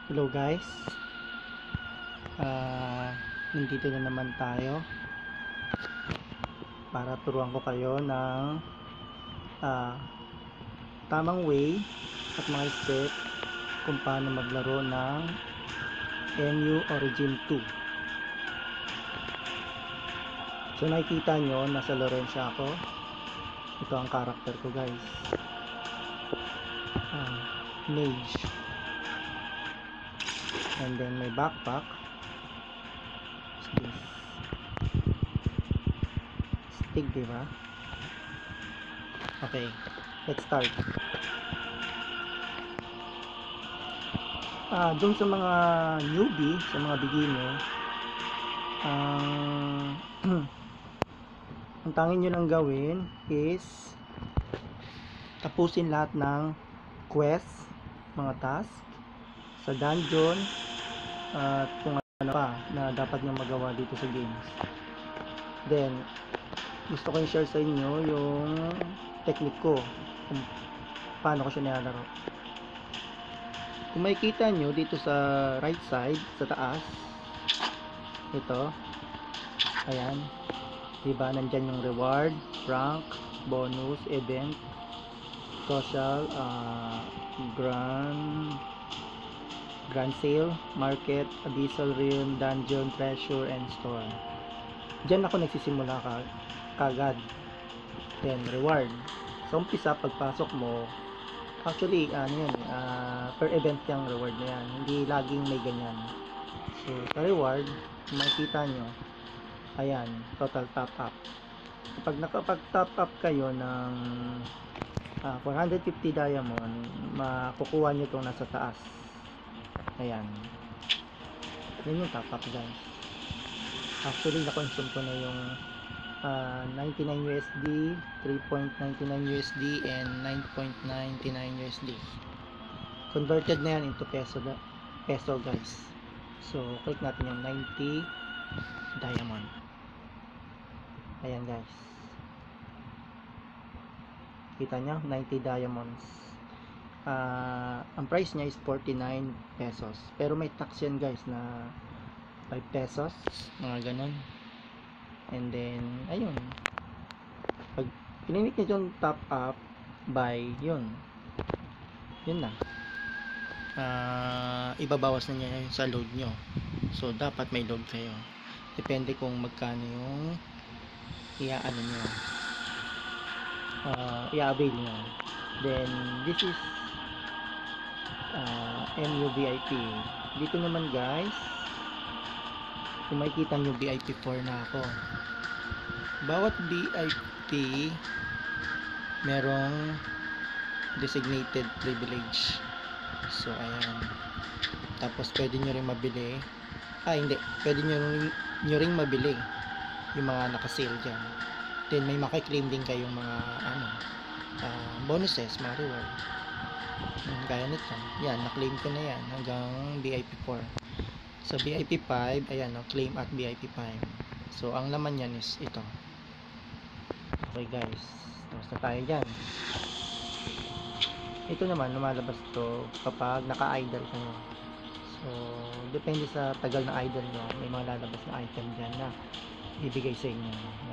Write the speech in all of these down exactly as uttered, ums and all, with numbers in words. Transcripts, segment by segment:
Hello guys, uh, nandito na naman tayo para turuan ko kayo ng uh, tamang way at mga step kung paano maglaro ng M U Origin two. So nakikita nyo, nasa Laurentia ako. Ito ang character ko guys, uh, mage, and then may backpack. This stick, diba? Okay, let's start. Ah, doon sa mga newbie, sa mga beginner, ang uh, ang tanging nyo lang gawin is tapusin lahat ng quest, mga task sa dungeon at kung ano pa na dapat nyo magawa dito sa games. Then gusto ko i-share sa inyo yung technique ko kung paano ko siya nilalaro. Kung makikita nyo dito sa right side, sa taas, ito, ayan, diba, nandyan yung reward, rank, bonus, event, social, uh, grand grand sale, market, abyssal realm, dungeon, treasure, and store. Diyan ako nagsisimula ka kagad. Then reward, sa umpisa pagpasok mo, actually ano yan, uh, per event yung reward na yan, hindi laging may ganyan. So sa reward, makikita nyo, ayan, total top up. Kapag nakapag top up kayo ng uh, four hundred fifty diamond, makukuha nyo itong nasa taas. Ayan, yun yung top up guys. Actually na-consume ko na yung uh, ninety-nine U S D, three point nine nine U S D, and nine point nine nine U S D. Converted na yan into peso, peso guys. So click natin yung ninety diamond. Ayan guys, kita nyo, ninety diamonds. Uh, ang price niya is forty-nine pesos, pero may tax yan guys na five pesos, mga ganon. And then ayun, pag pininik nyo yung top up by, yun yun na, uh, ibabawas na niya sa load nyo. So dapat may load kayo, depende kung magkano yung iaano nyo, uh, i-avail nyo. Then this is uh, M U V I P. Dito naman guys, kung makikita nyo, V I P four na ako. Bawat V I P merong designated privilege. So ayan, tapos pwede nyo rin mabili, ah hindi, pwede nyo rin, nyo rin mabili yung mga naka-sale dyan. Then may maki-claim din kayong mga ano, uh, bonuses, mga reward. Gaya nito, yan, na-claim ko na yan hanggang V I P four. Sa V I P five, ayan, no, claim at V I P five. So ang laman yan is ito. Okay guys, tapos na tayo dyan. Ito naman, lumalabas to kapag naka-idle kayo. So depende sa tagal na idle nyo, may mga lalabas na item dyan na ibigay sa inyo.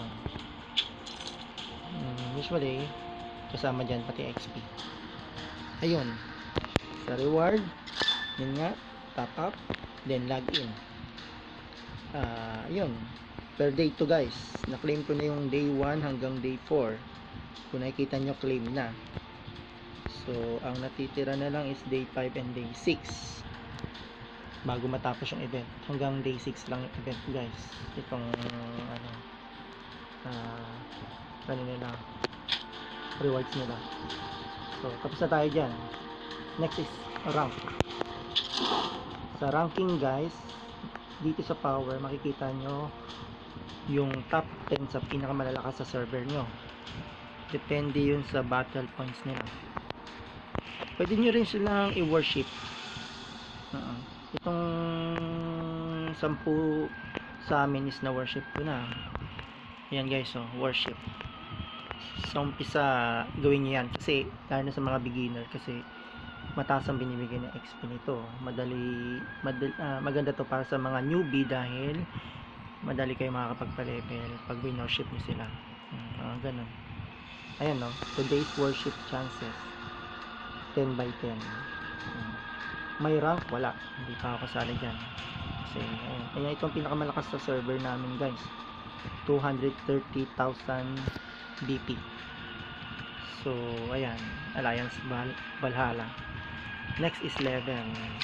um, Usually kasama dyan pati X P. Ayun, sa reward, yun nga, top up, then login. Uh, yun, per day to guys. Na-claim ko na yung day one hanggang day four. Kung nakikita nyo, claim na. So ang natitira na lang is day five and day six bago matapos yung event. Hanggang day six lang yung event guys, itong ano, uh, ano nila, rewards nila. So tapos na tayo dyan. Next is rank. Sa ranking guys, dito sa power, makikita nyo yung top ten sa pinakamalalakas sa server nyo. Depende yun sa battle points nila. Pwede nyo rin silang i-worship. uh, itong sampu sa amin is na worship ko na. Ayan guys, so worship. Sa umpisa gawin nyo yan, kasi lalo na sa mga beginner, kasi mataas ang binibigay ng X P nito. Madali, madali ah, maganda to para sa mga newbie dahil madali kayo makakapagpa-level pag winorship niyo sila. Hmm, ah, ganun. Ayan no, today's worship chances ten by ten. Hmm. May rank, wala. Hindi pa ako kasali dyan. Kasi, ayan. Ayan, ito ang pinakamalakas sa server namin guys. two hundred thirty thousand B P. So, ayan. Alliance Val Valhalla. Next is level.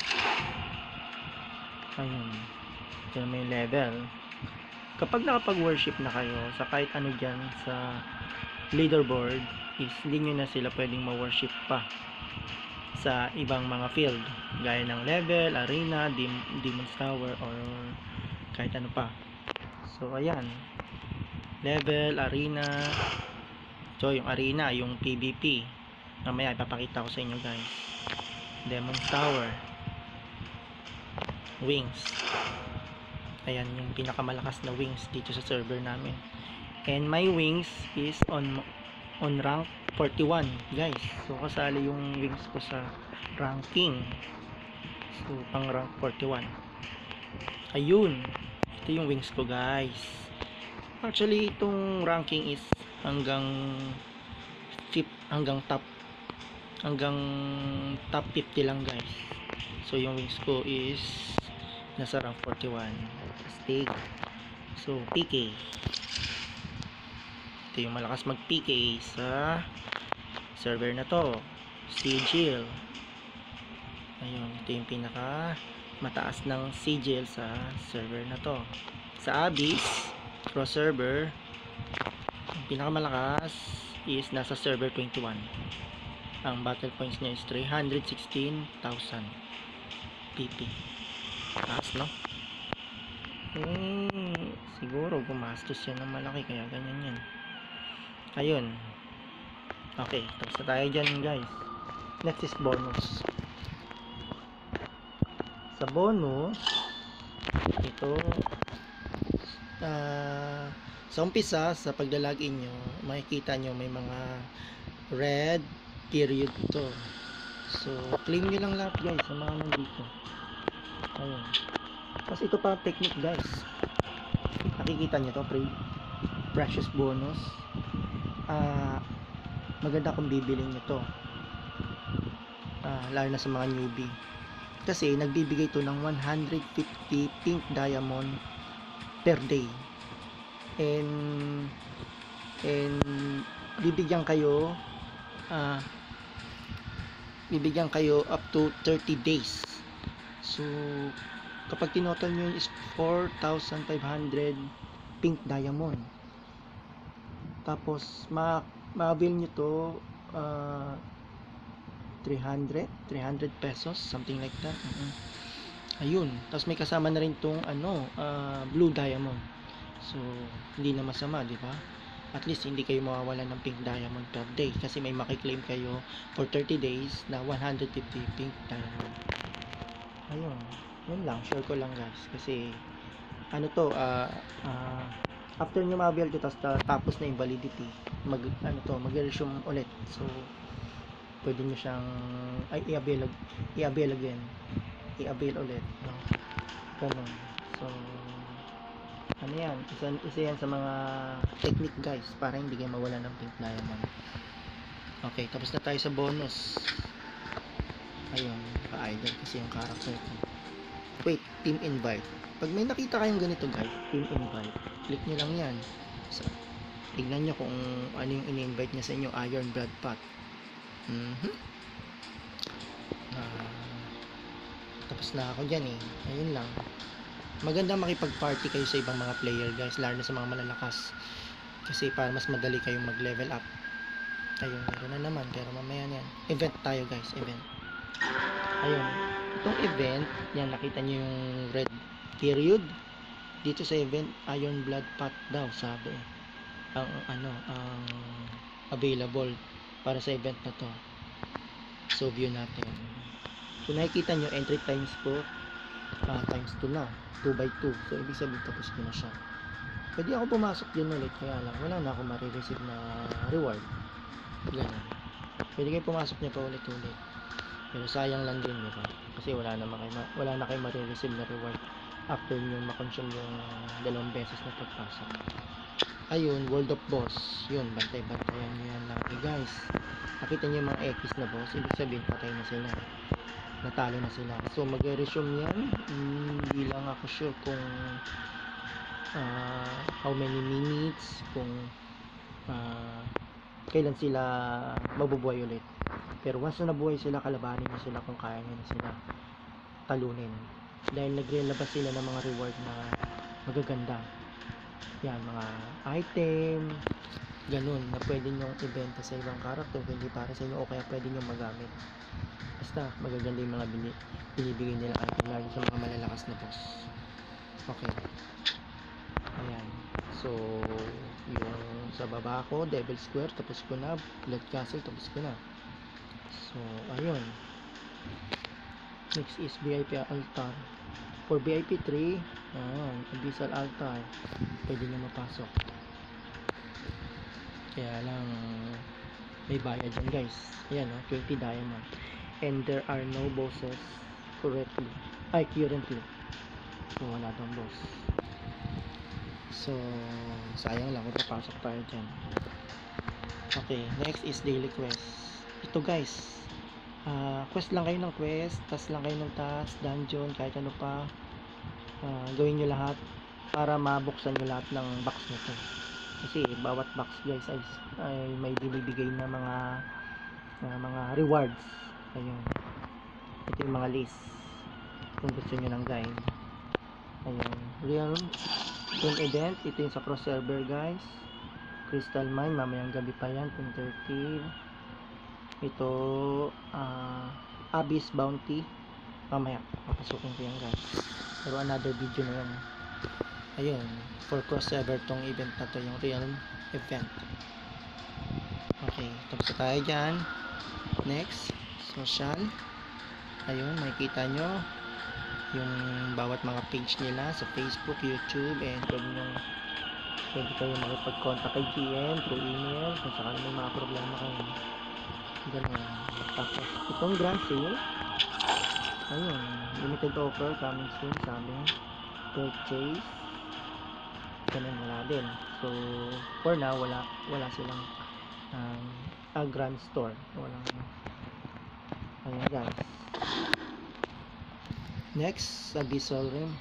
Ayun. Ito may level. Kapag nakapag-worship na kayo sa kahit ano dyan sa leaderboard, is hindi nyo na sila pwedeng ma-worship pa sa ibang mga field. Gaya ng level, arena, dim Demon's Tower, or kahit ano pa. So, ayan. Level, arena. So, yung arena, yung PvP. Mamaya, ipapakita ko sa inyo guys. Demon's Tower. Wings. Ayan, yung pinakamalakas na wings dito sa server namin. And my wings is on on rank forty-one, guys. So, kasali yung wings ko sa ranking. So, pang rank forty-one. Ayun. Ito yung wings ko, guys. Actually, itong ranking is hanggang fifth, hanggang top hanggang top fifty lang, guys. So, yung wings ko is nasa rank forty-one. Stake. So, P K. Ito yung malakas mag P K sa server na to. Sigil. Ayun, ito yung pinaka mataas ng sigil sa server na to. Sa Abyss cross server, ang pinakamalakas is nasa server twenty-one. Ang battle points niya is three hundred sixteen thousand P P. Taas, no? Eh, siguro gumastos yan ng malaki, kaya ganyan yan. Ayun. Okay, tapos na tayo dyan, guys. Next is bonus. Sa bonus, ito, uh, sa umpisa, sa paglalagin nyo, makikita nyo may mga red period to. So, claim nyo lang lahat, guys, sa mga nandito. Ayun. Tapos ito pa technique, guys. Nakikita nyo to, pre precious bonus. Uh, maganda kung bibilin nyo to. Uh, lalo na sa mga newbie. Kasi nagbibigay to ng one hundred fifty pink diamond per day. And and bibigyan kayo uh, bibigyan kayo up to thirty days. So, kapag tinotal nyo is four thousand five hundred pink diamond. Tapos, ma-avail nyo to uh, three hundred pesos, something like that. Uh-huh. Ayun. Tapos may kasama na rin tong ano, uh, blue diamond. So, hindi na masama, di ba? At least hindi kayo mawawalan ng pink diamond per day kasi may makiklaim kayo for thirty days na one hundred fifty pink diamond. Ayun. Yun lang, share ko lang, guys, kasi ano to, uh, uh, after nyo ma-avail to, tapos tapos na yung validity, mag, ano to, mag-resume ulit. So, pwede nyo siyang ay, i-avail i-avail again, i-avail ulit, no? Ganun. So, ano yan, isa, isa yan sa mga technique, guys, para hindi kayo mawala ng pink diamond. Okay, tapos na tayo sa bonus. Ayun, pa-idol kasi yung character ko. Wait, team invite. Pag may nakita kayong ganito, guys, team invite, click nyo lang yan. So, tignan nyo kung ano yung in-invite niya sa inyo. Iron Blood Pot. Mm-hmm. uh, tapos na ako dyan, eh. Ayun lang. Maganda makipag-party kayo sa ibang mga player, guys, lalo na sa mga malalakas, kasi para mas madali kayong mag-level up. Ayun, meron na naman, pero mamaya yan. Event tayo, guys, event. Ayun, itong event, yan, nakita nyo yung red period. Dito sa event, Iron Blood Pot daw, sabi. Ang, ano, ang available para sa event na to. So, view natin. Kung nakikita nyo, entry times po, uh, times two na. two by two. So, ibig sabihin, tapos ko na siya. Pwede ako pumasok din ulit, kaya lang, wala na ako marireceive na reward. Ganun. Pwede kayo pumasok niya pa ulit-ulit. Pero sayang lang din, di ba? Kasi wala na kayo, wala na kayo marireceive na reward after nyo makonsume yung dalawang beses na pagpasok. Ayun, World of Boss. Yun, bantay-bantayan nyo yan lagi, guys. Nakita nyo yung mga X na boss, ibig sabihin patay na sila. Natalo na sila. So, mag-resume yan. Hindi lang ako sure kung uh, how many minutes, kung uh, kailan sila mabubuhay ulit. Pero once na nabuhay sila, kalabanin na sila kung kaya nila sila talunin. Dahil nagre-labas sila ng mga reward na magaganda. Yan, mga item, ganun, na pwede nyong ibenta sa ibang character, hindi para sa inyo, o kaya pwede nyong magamit. Basta, magaganda yung mga bini, binibigay nila item, lalo sa mga malalakas na boss. Okay. Ayan. So, yung sa baba ko, Devil Square, tapos ko na. Blood Castle, tapos ko na. So, ayun. Next is V I P Altar. For V I P three, ayan, Abyssal Altar, pwede nyo mapasok. Kaya lang, may bayad dyan, guys. Ayan, oh, twenty diamond. And there are no bosses correctly. Ay, currently. So, wala tong boss. So, sayang lang kung papasok tayo dyan. Okay, next is daily quest. Ito, guys. Uh, quest lang kayo ng quest, task lang kayo ng task, dungeon, kahit ano pa. Uh, gawin nyo lahat para mabuksan nyo lahat ng box nito. Kasi bawat box, guys, ay, ay may binibigay na mga na mga rewards. Ayun. Ito yung mga list. Kung gusto nyo ng guide. Ayun. Real Toon event. Ito yung sa cross server, guys. Crystal Mine. Mamayang gabi pa yan. ten thirty. Ito, uh, Abyss Bounty. Mamaya, papasukin ko yan, guys. Pero another video na yun. Ayun, for cross server tong event na to, yung real event. Okay, tapos tayo dyan. Next, social. Ayun, makikita nyo yung bawat mga page nila sa Facebook, YouTube, and pwede nyo pwede kayo makipag-contact kay G M through email kung sakali may mga problema kayo. Ganun. Tapos, itong grand sale, ayun, limited offer, coming soon, sabi, purchase, ganun, wala din. So, for now, wala, wala silang um, a grand store. Walang, ayun, guys. Next, Abyssal Rim.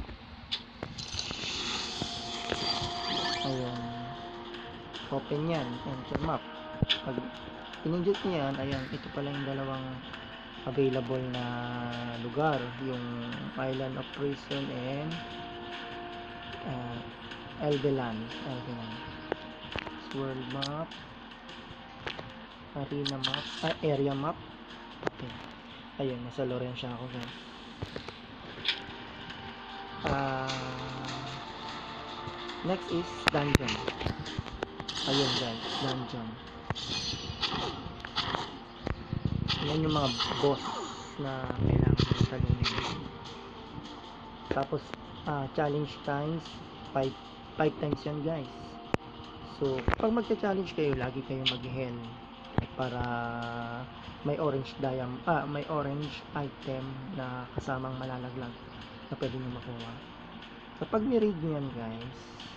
Ayun. Open yan, enter map. Pag in-inject nyo yan, ayan, ito pala yung dalawang available na lugar, yung Island of Prison and uh, Elveland. Elveland. World map, arena map, ah, area map. Okay. Ayun, nasa Laurentia ako, guys. Uh, next is dungeon. Ayun, guys, dungeon. Yan yung mga boss na kailangan ng talunin. Tapos uh, challenge times five times yan, guys. So pag magcha-challenge kayo, lagi kayo mag-hell para may orange diamond, ah, may orange item na kasamang malalaglag na pwede nyo makuha. Kapag ni-raid nyo yan, guys,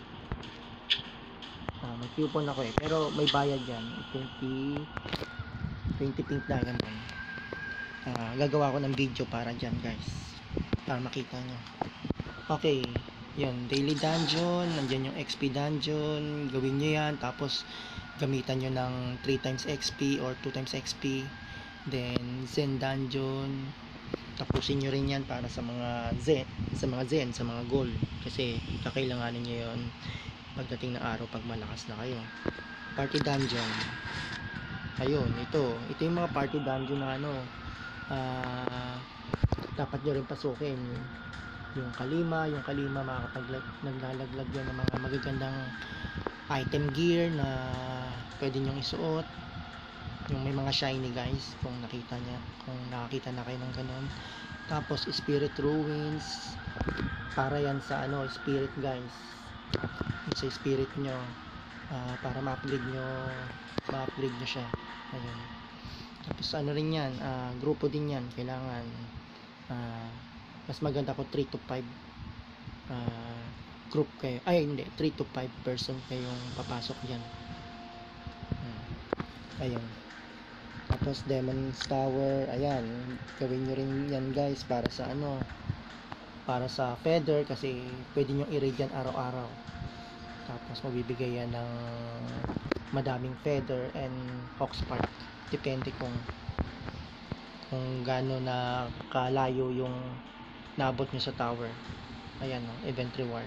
uh, may coupon ako eh, pero may bayad yan, twenty pink diamond. Uh, gagawa ko ng video para dyan, guys, para makita nyo. Okay, yun, daily dungeon, nandyan yung X P dungeon, gawin nyo yan, tapos gamitan nyo ng three times X P or two times X P. Then Zen dungeon, tapusin nyo rin yan para sa mga Zen, sa mga Zen, sa mga gold, kasi kakailanganin nyo yun pagdating ng araw pag malakas na kayo. Party dungeon, ayun, ito ito yung mga party dungeon na ano, uh, dapat nyo rin pasukin. Yung kalima, yung kalima makakapaglag, naglalaglag yan ng mga magagandang item gear na pwede nyong isuot, yung may mga shiny, guys, kung nakita nya, kung nakakita na kayo ng ganun. Tapos spirit ruins, para yan sa ano, spirit, guys, sa spirit nyo, uh, para ma-upgrade nyo ma-upgrade nyo siya. Ayun. Tapos ano rin yan, uh, grupo din yan. Kailangan uh, mas maganda ko three to five uh, group kayo. Ay hindi, three to five person kayong papasok dyan. Hmm. Ayun. Tapos Demon's Tower, ayan, gawin nyo rin yan guys para sa ano, para sa feather, kasi pwede nyo i-raid yan araw-araw. Tapos mabibigay yan ng madaming feather and hawkspark, depende kung kung gaano na kalayo yung naabot nyo sa tower. Ayan o, event reward.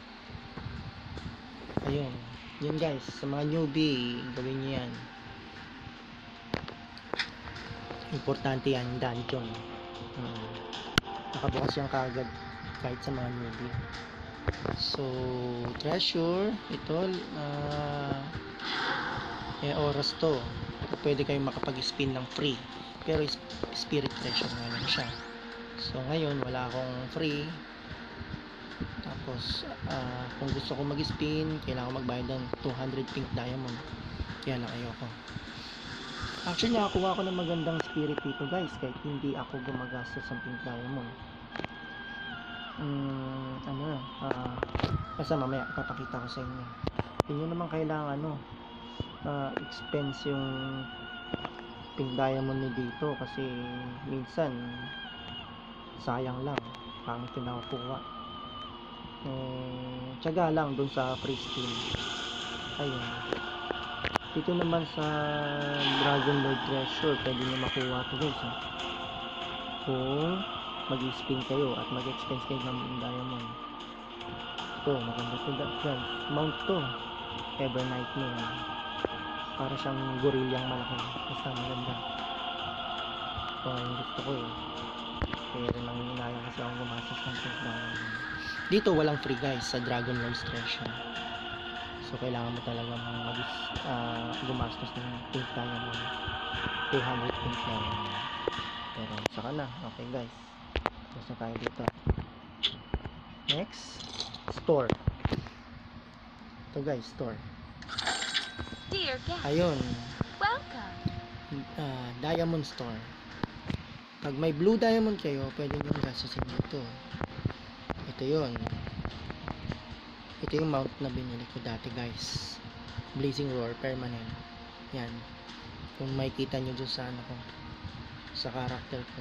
Ayun, yun guys, sa mga newbie, gawin nyo yan. Importante yan, dungeon. hmm. Nakabukas yan kagad kahit sa mga newbie. So treasure ito, uh, eh oras to, pwede kayong makapag-spin ng free, pero spirit treasure nga lang siya. So ngayon wala akong free. Tapos uh, kung gusto ko mag-spin, kailangan ko magbayad ng two hundred pink diamond, kaya lang ayoko. Actually nakakuha ko ng magandang spirit dito guys, kahit hindi ako gumagastos ng pink diamond. Um, ano uh, basta mamaya papakita ko sa inyo. Hindi naman kailangan ano uh, expense yung pink diamond ni dito, kasi minsan sayang lang, pangit yung nakukuha. Eh, tiyaga lang dun sa free spin. Ayun, dito naman sa Dragon Lord Treasure pwede nyo makuha to guys, ha? Kung mag-spin kayo at mag-expense kayo ng diamond. Ito, maganda to guys, mount to, Ever Nightmare, para siyang gorilyang malaki, basta maganda. Ito yung gusto ko eh, pero nanginaya kasi akong gumastos ng pink diamond. Dito walang free guys sa Dragon Lord Treasure, so kailangan mo talaga mag uh, gumastos ng pink diamond, two hundred pink diamond. Pero saka na, okay guys. Tapos na tayo dito. Next, store. Ito guys, store. Dear guest, ayun, welcome. Uh, diamond store. Pag may blue diamond kayo, pwede nyo gastusin dito. Ito yun. Ito yung mount na binili ko dati guys, Blazing Roar permanent. Yan, kung makikita nyo dyan sa ano ko, sa character ko.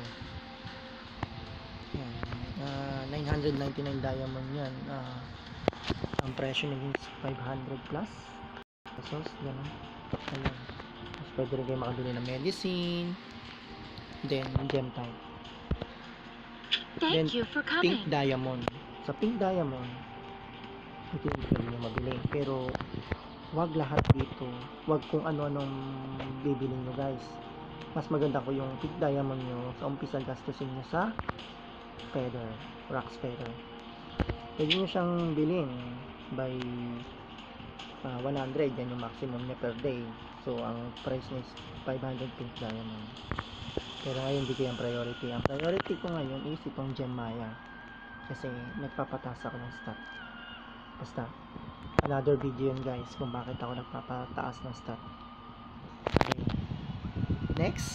Yan, uh, nine hundred ninety-nine diamond yan. Uh, ang presyo naging five hundred plus pesos, gano'n. Ayan, tapos pwede rin kayo makabili ng medicine, then gem type. Thank then you for pink coming. diamond. Sa pink diamond, ito yung pwede nyo mabili, pero wag lahat dito, wag kung ano-anong bibilin nyo guys. Mas maganda ko yung pink diamond nyo sa umpisa, gastusin nyo sa feather, rocks feather. Pwede nyo siyang bilhin by uh, one hundred, yan yung maximum niya per day. So ang price niya is five hundred pink diamond, pero ngayon hindi ko yung priority. Ang priority ko ngayon is itong Gem Maya, kasi nagpapataas ako ng stat. Basta another video yun guys, kung bakit ako nagpapataas ng stat. Okay. Next,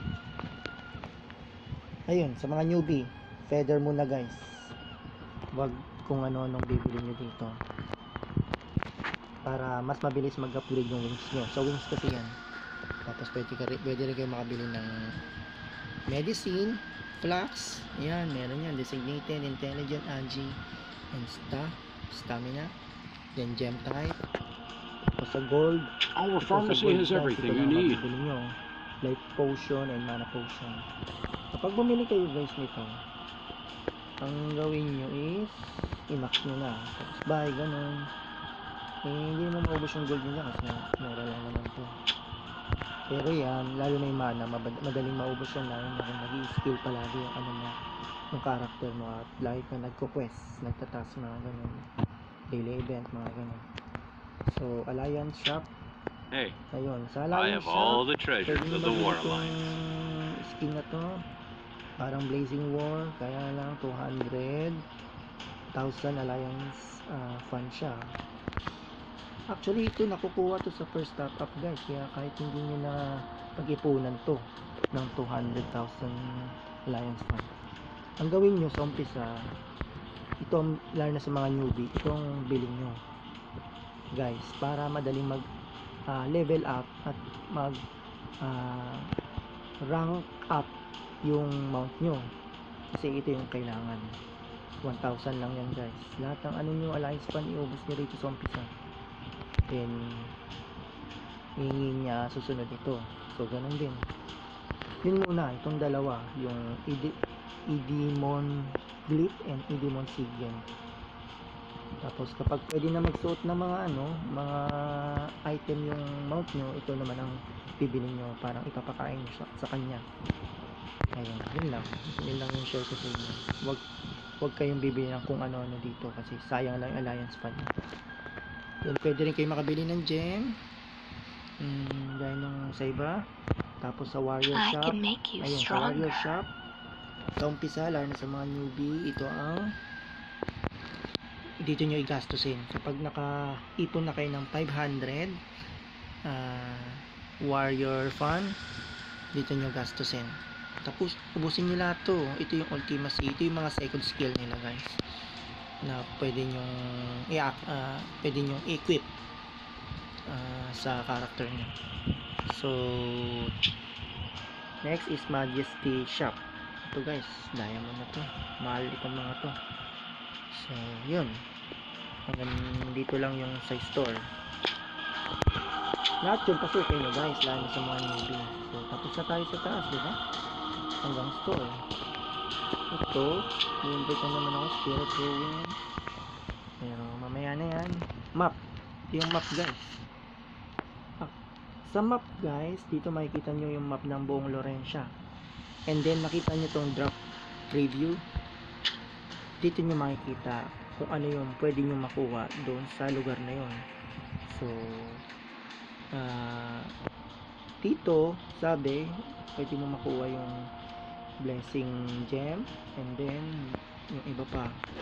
ayun, sa mga newbie, feather muna guys, wag kung ano-anong bibili nyo dito, para mas mabilis mag-upgrade yung wings nyo. So wings kasi yan. Tapos pwede, ka, pwede rin kayo makabili ng medicine, flax, yan, meron yan, designated, intelligent, agi, and sta, stamina, then gem type. Tapos sa gold, Our ito pharmacy gold has guys, everything ito you lang need. mabibili nyo, life potion and mana potion. Kapag bumili kayo guys nito, ang gawin nyo is i-max nyo na, tapos buy, ganun. Eh, hindi mo maubos yung gold nyo kasi mura lang naman to. Pero yan, lalo na yung mana, madaling maubos yan, lalo na kung nag-i-skill palagi yung ano mo, yung character mo, at lagi ka nagko-quest, nagtatask, mga ganun, daily event, mga ganun. So Alliance Shop, Hey, ayun, sa I Alliance have all Shop the treasures pwede nyo of the War mabili itong Alliance. skin na to, parang Blazing War, kaya lang two hundred thousand Alliance uh, fund siya. Actually ito nakukuha to sa first top up guys, kaya kahit hindi nyo na pag-ipunan to, ng two hundred thousand Alliance Fund. Ang gawin nyo sa umpisa, itong lalo na sa mga newbie, itong bilhin nyo guys, para madaling mag uh, level up at mag uh, rank up yung mount nyo, kasi ito yung kailangan. One thousand lang yan guys, lahat ng ano nyo Alliance Fund iubos nyo rito sa umpisa, then hingin niya susunod ito. So ganun din, yun muna, itong dalawa, yung Edemon Glyph and Edemon Sigil. Tapos kapag pwede na magsuot ng mga ano, mga item yung mount nyo, ito naman ang bibili nyo, parang ipapakain nyo sa, sa kanya. Ayun, yun lang, yun lang yung share ko sa inyo. Wag, wag kayong bibili ng kung ano-ano dito, kasi sayang lang yung Alliance Fund. Then pwede rin kayo makabili ng gem, hmm, gaya nung sa iba. Tapos sa Warrior I Shop, can make you ayun, sa stronger. Warrior Shop, sa umpisa, lalo na sa mga newbie, ito ang dito nyo igastusin. Kapag naka-ipon na kayo ng five hundred uh, Warrior Fund, dito nyo gastusin. Tapos ubusin nyo lahat to. Ito yung ultimacy, ito yung mga second skill nila guys, na pwede nyo uh, pwede nyo equip uh, sa character nyo. So next is Majesty Shop. Ito guys, diamond na to, mahal itong mga to. So yun, hanggang dito lang yung sa store. Lahat yun pasukin nyo guys, lalo sa mga newbie. So tapos na tayo sa taas, diba? Hanggang store. Ito, i-invite na naman ako, Spirit Ruins, pero mamaya na yan. Map, ito yung map guys. Ah, sa map guys, dito makikita nyo yung map ng buong Lorensia. And then makita nyo tong drop preview, dito nyo makikita kung ano yung pwede nyo makuha doon sa lugar na yon. So uh, dito sabi pwede mo makuha yung blessing gem, and then yung iba pa,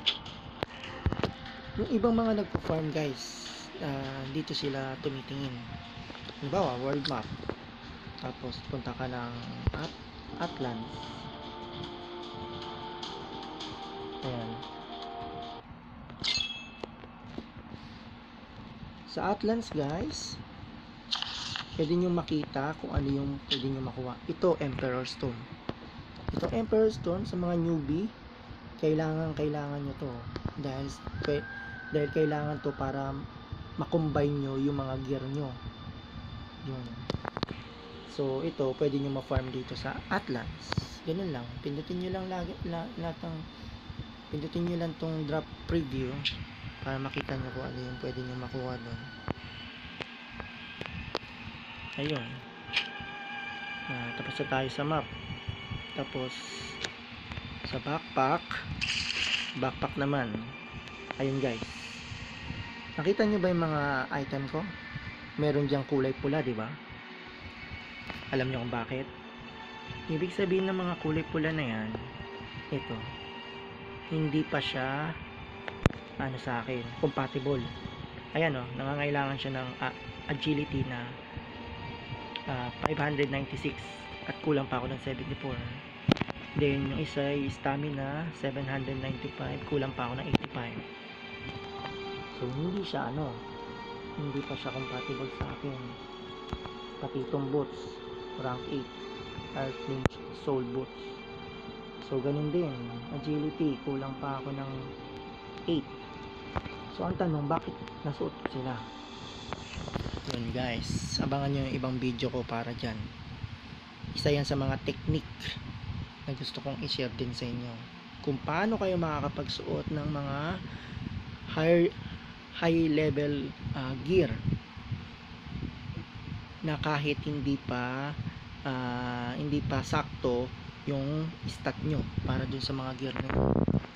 yung ibang mga nagpo-farm guys, uh, dito sila tumitingin. Halimbawa world map, tapos punta ka ng At Atlantis. Ayan. Sa Atlantis guys, pwede nyo makita kung ano yung pwede nyo makuha. Ito Emperor Stone. Ito Emperor Stone sa mga newbie, kailangan kailangan nyo to, dahil dahil kailangan to para makombine nyo yung mga gear nyo. Yun. So ito pwede nyo ma-farm dito sa Atlantis. Ganun lang, pindutin nyo lang lagi, la, lahat ng pindutin nyo lang tong drop preview para makita nyo kung ano yung pwede nyo makuha doon. Ayun. Ah, tapos na tayo sa map. Tapos sa backpack, backpack naman, ayun guys, nakita nyo ba yung mga item ko? Meron diyang kulay pula, di ba? Alam nyo kung bakit? Ibig sabihin ng mga kulay pula na yan, ito, hindi pa siya ano sa akin, compatible. Ayan o, nangangailangan siya ng uh, agility na uh, five hundred ninety-six at kulang pa ako ng seventy-four. Then yung isa ay stamina seven hundred ninety-five, kulang pa ako ng eighty-five. So hindi siya ano, hindi pa siya compatible sa akin. Pati itong boots, rank eight, Earthlinch Soul Boots. So ganun din, agility, kulang pa ako ng eight. So ang tanong, bakit nasuot ko sila? Yun guys, abangan nyo yung ibang video ko para dyan. Isa yan sa mga technique na gusto kong i-share din sa inyo, kung paano kayo makakapagsuot ng mga high, high level uh, gear na kahit hindi pa uh, hindi pa sakto yung stat nyo para dun sa mga gear nyo.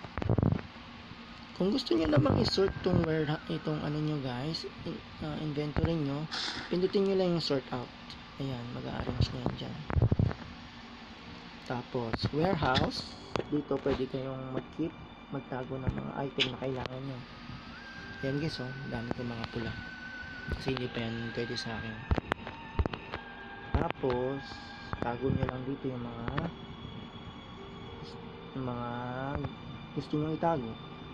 Kung gusto niyo namang i-sort tong where itong ano nyo guys, in, uh, inventory nyo, pindutin nyo lang yung sort out. Ayan, mag-a-arrange na yan dyan. Tapos warehouse, dito pwede kayong mag-keep, magtago ng mga item na kailangan nyo. Yan guys, oh, dami ko mga pula kasi hindi pa yan pwede sa akin. Tapos tago nyo lang dito yung mga yung mga gusto nyo itago.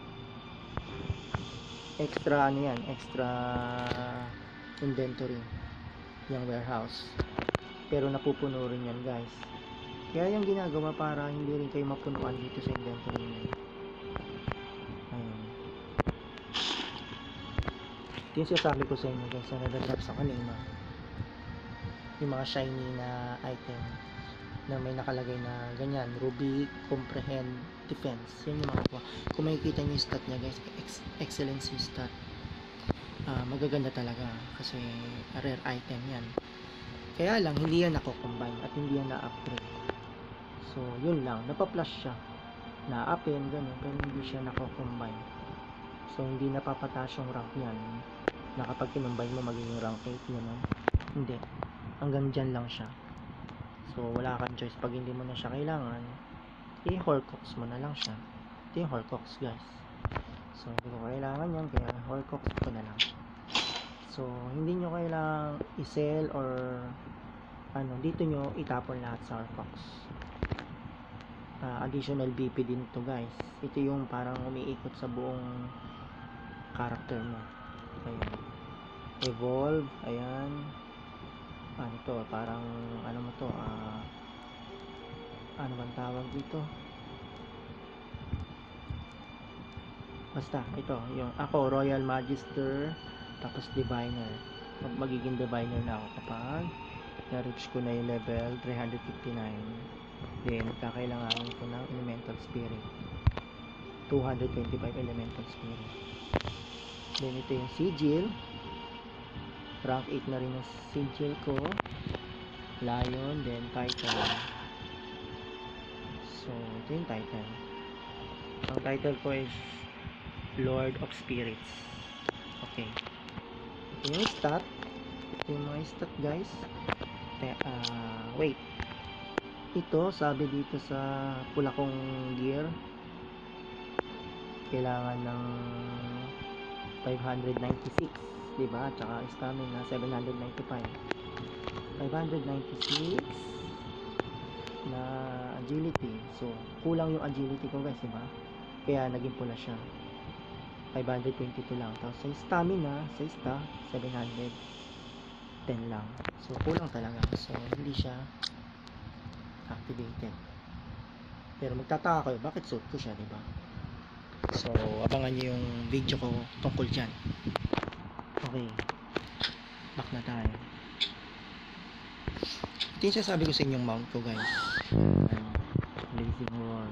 Extra ano yan, extra inventory yung warehouse, pero napupuno rin yan guys. Kaya yung ginagawa para hindi rin kayo mapunuan dito sa inventory nyo. Ayun, ito yung sinasabi ko sa inyo guys na nadadrop sa kanina, yung mga shiny na item na may nakalagay na ganyan, Ruby, Comprehend, Defense. Yan yung mga po. Kung makikita nyo yung stat nya guys, ex excellency stat, uh, magaganda talaga kasi rare item yan. Kaya lang hindi yan nako-combine at hindi yan na-upgrade. So yun lang, napa-flash siya, na-upin ganun, pero hindi siya nako-combine. So hindi napapataas yung rank yan na kapag kinumbine mo magiging rank eight ganun. Hindi, hanggang dyan lang siya. So wala kang choice. Pag hindi mo na siya kailangan, i-horcrux mo na lang siya. Ito yung horcrux guys. So hindi ko kailangan yan, kaya horcrux ko na lang. So hindi nyo kailangang i-sell or ano, dito nyo itapon lahat sa horcrux. uh, Additional B P din to guys. Ito yung parang umiikot sa buong character mo. Ayan, evolve, ayan. Ano to, parang ano mo to, uh, ano bang tawag dito, basta ito yung ako, Royal Magister, tapos Diviner. Mag magiging Diviner na ako kapag na-reach ko na yung level three fifty-nine. Then kakailanganin ko ng Elemental Spirit, two twenty-five Elemental Spirit. Then ito yung Sigil, rank eight na rin yung sigil ko, Lion, then title. So ito yung title. Ang title ko is Lord of Spirits. Okay, ito yung stat. Ito yung mga stat guys. Te, uh, wait, ito sabi dito sa pula kong gear, kailangan ng five ninety-six, diba? Tsaka stamina seven ninety-five, five ninety-six na agility. So kulang yung agility ko guys, diba? Kaya naging pula siya, five twenty-two lang. Tapos sa stamina, sa sta seven ten lang. So kulang talaga. So hindi siya activated. Pero magtataka kayo bakit suit ko siya, diba? So abangan nyo yung video ko tungkol dyan. Okay, back na tayo. Ito yung sasabi ko sa inyong mount ko guys. Blazing Roar.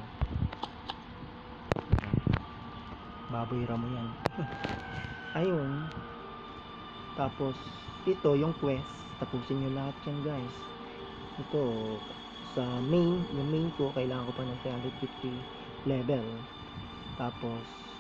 Baboy ramo yan. Ayun. Tapos ito yung quest, tapusin nyo lahat yan guys. Ito sa main, yung main ko kailangan ko pa ng three fifty level. Tapos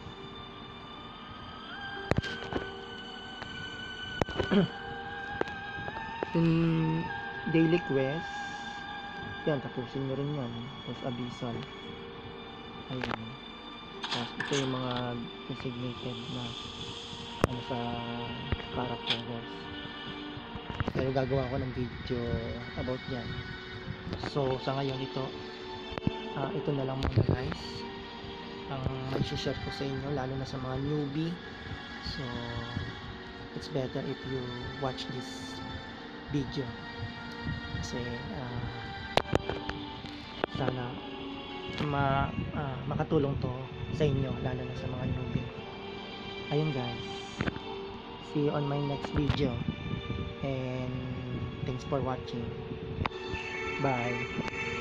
yung daily quest yan, tapusin nyo rin yan. Tapos abyssal, ayun. Tapos ito yung mga designated na ano sa character guys, pero gagawa ko ng video about yan. So sa ngayon ito, uh, ito na lang muna guys ang mag-share ko sa inyo, lalo na sa mga newbie. So it's better if you watch this video kasi uh, sana ma, uh, makatulong to sa inyo, lalo na sa mga newbie. Ayun guys, see you on my next video and thanks for watching. Bye.